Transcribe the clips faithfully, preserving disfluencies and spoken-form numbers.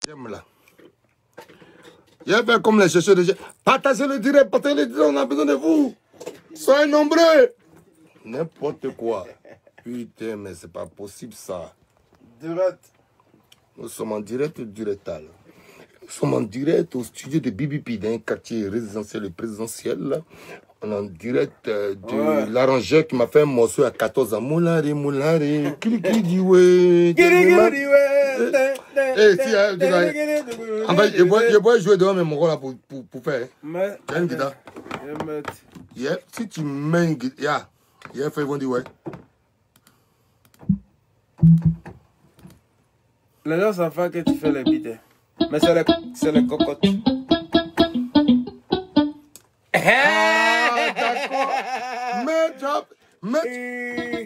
J'aime là. Je vais faire comme les chercheurs de... Partagez le direct, partagez le direct, on a besoin de vous. Soyez nombreux. N'importe quoi. Putain, mais c'est pas possible ça. Direct. Nous sommes en direct ou directal. Nous sommes en direct au studio de B B P, d'un quartier résidentiel et présidentiel. On est en direct euh, de ouais. l'arrangeur qui m'a fait un morceau à quatorze ans. Moulari, moulari, kili kili diwe. Kili kili diwe. Eh, si, en fait, je vais jouer devant mes mongols là pour, pour, pour faire. Mais. Tu as une guitare? Yeah. Si tu mets une guitare, yeah. Yeah, fais bon, dis ouais. Les gens savent que tu fais les beats. Mais c'est les, c'est les cocottes. Ah, d'accord. Mais, job. Mais.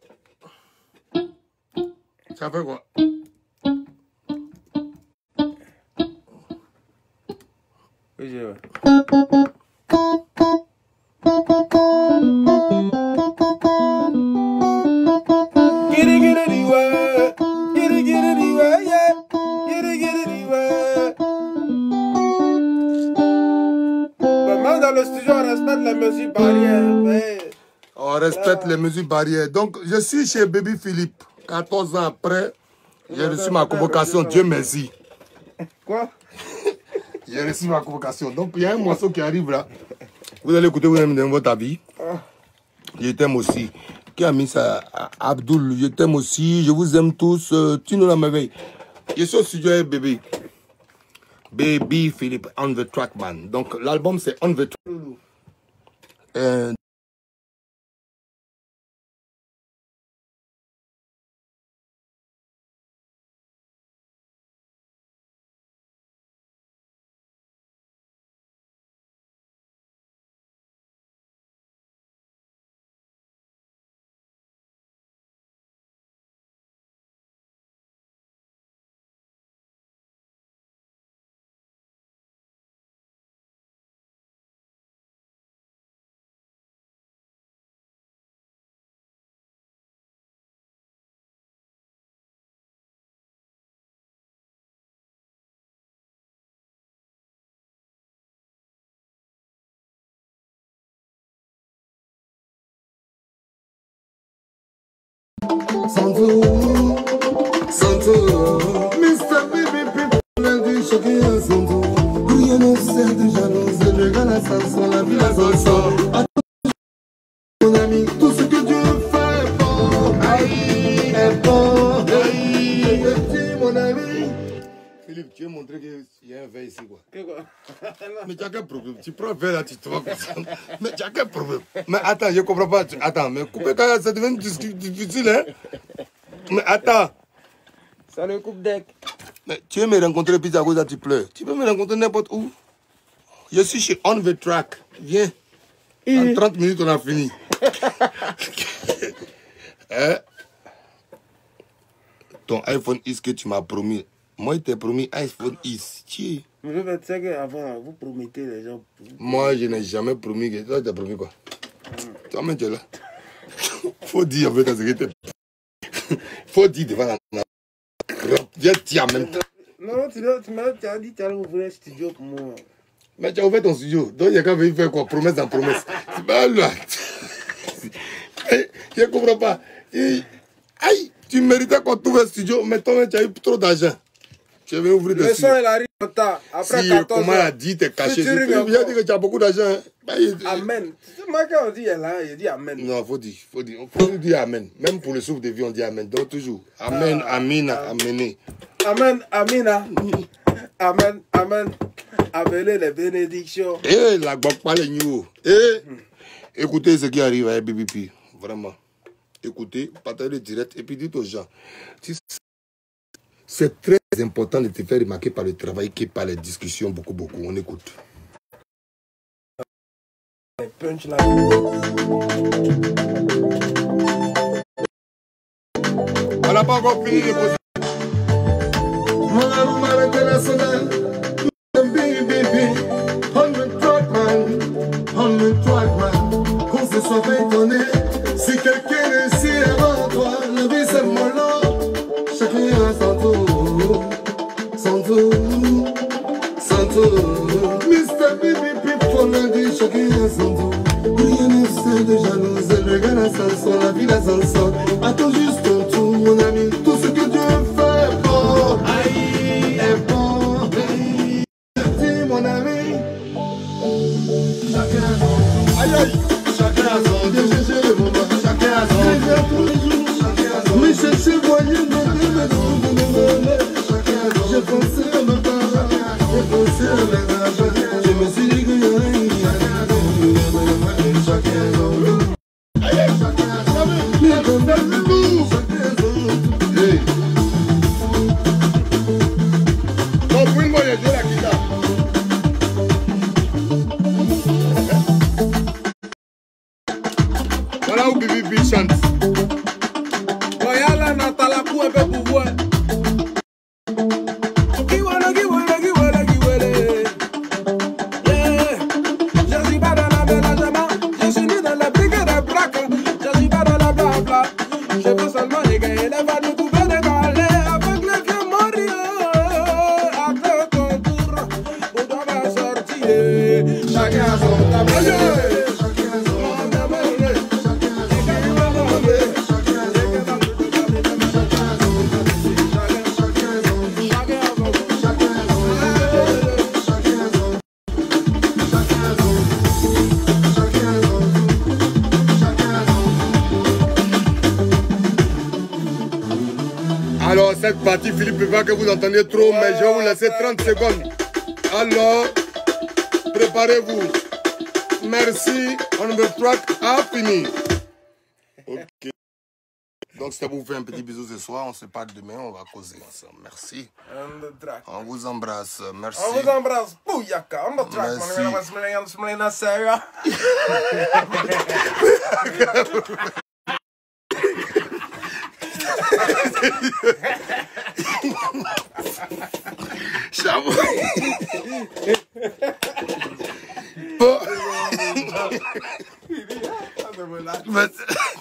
Ça fait quoi? Oui, je vois. Giddy giddy diwa, giddy giddy diwa, yeah, giddy giddy diwa. Vraiment dans le studio on respecte les mesures barrières. Mais... On respecte les mesures barrières. Donc je suis chez Baby Philippe. quatorze ans après, j'ai reçu ma convocation. Dieu merci. Quoi? J'ai reçu ma convocation. Donc il y a un morceau qui arrive là. Vous allez écouter, vous allez me donner votre avis. Je t'aime aussi. Qui a mis ça? Abdul, je t'aime aussi. Je vous aime tous. Tu nous la merveille. Je suis au studio avec Baby. Baby Philippe, On the Track Man. Donc l'album c'est On the Track. Euh, Santo, Santo, mister Baby People, lundi chacun Santo. Rien ne sert de jalousie, le gars la chanson, la vie la chanson. Mon ami, tout ce que Dieu fait est bon, aïe, est bon, aïe, petit mon ami. Philippe, tu veux montrer qu'il y a un verre ici quoi? Que quoi? Mais tu as quel problème? Tu prends un verre là, tu te vois comme ça. Mais tu as quel problème? Mais attends, je comprends pas. Attends, mais couper quand ça devient difficile, hein? Mais attends. Ça le coupe deck. Mais tu veux me rencontrer puis à cause là tu pleures. Tu peux me rencontrer n'importe où. Je suis chez On the Track. Viens. En trente minutes on a fini. Hein? Ton iPhone X que tu m'as promis. Moi, je t'ai promis iPhone X. Tiens. Mais je vais dire qu'avant, vous promettez les gens. Moi, je n'ai jamais promis. Que... Toi, tu as promis quoi? mm. Toi, même tu es là. Faut dire en fait à ce que tu faut dire devant la... Je tiens en même temps. Non, tu m'as dit que tu allais ouvrir un studio pour moi. Mais tu as ouvert ton studio. Donc, il y a qu'à venir faire quoi? Promesse en promesse. C'est pas là. Je ne comprends pas. Et... Aïe, tu méritais qu'on trouve un studio, mais toi, tu as eu trop d'argent. Tu veux ouvrir le son, il arrive en temps. Après si, quatorze comment a dit, t'es caché. Je viens dire que tu as beaucoup d'argent. Bah, il... Amen. Tu sais, moi, quand on dit là, il dit Amen. Non, il faut dire. Il faut dire. faut dire Amen. Même pour le souffle de vie, on dit Amen. Donc, toujours. Amen, ah, Amina, ah, Amené. Amen, Amina. Amen, Amen. Appelez les bénédictions. Eh, la guac pas les nouveaux. Eh, écoutez ce qui arrive à B B P. Vraiment. Écoutez, partagez le direct et puis dites aux gens. C'est très important de te faire remarquer par le travail que par les discussions, beaucoup, beaucoup. On écoute. Punchline. On n'a pas encore fini de poser. Mon amour international, B B P, on the track man, on the track man. Qu'on se soit fait étonner, si quelqu'un réussit avant toi, la vie c'est mollo. Chacun a son tour, son tour. Santo. mister Bibi Pip, on a dit chacun à son tour. Rien ne sait de jalousie, le gars l'ascenseur, la vie l'ascenseur. Attends juste ton tour, mon ami, tout ce que Dieu fait est bon. Aïe, est bon. Dis mon ami. Chacun a son. Aïe aïe. Chacun a son Dieu, chercher le moment. Chacun a son. Déjà tous les jours. Chacun a son. Mais chercher voyez nos deux maisons. Chacun a son. J'ai pensé à mes parents. J'ai pensé à mes enfants. Je me suis dit que y aurait une. Chacun a son. Aïe aïe. Chacun a son. Mais comme ça c'est bon. Chacun a son. Hey. Non, pour une fois, il y a Dieu la guitare. Voilà où Bibi Bibi chante. Voyala Natala pour un pouvoir. Kiwala, kiwala, kiwala, kiwala. Yeah. Je suis pas dans la ménagement. Je suis ni dans la brigade de braque. Je suis pas dans la blabla. Je veux seulement les gars et les va nous couper des galets. Avec les vieux morts. Après ton tour, on doit sortir. Chacun a son tabac. Alors, cette partie, Philippe, ne veut pas que vous entendiez trop, mais je vais vous laisser trente secondes. Alors, préparez-vous. Merci. On the track a fini. Ok. Donc, c'était pour vous faire un petit bisou ce soir. On se parle demain. On va causer ensemble. Merci. On the track. On vous embrasse. Merci. On vous embrasse. Bouyaka. On the track. Chavo. Bon.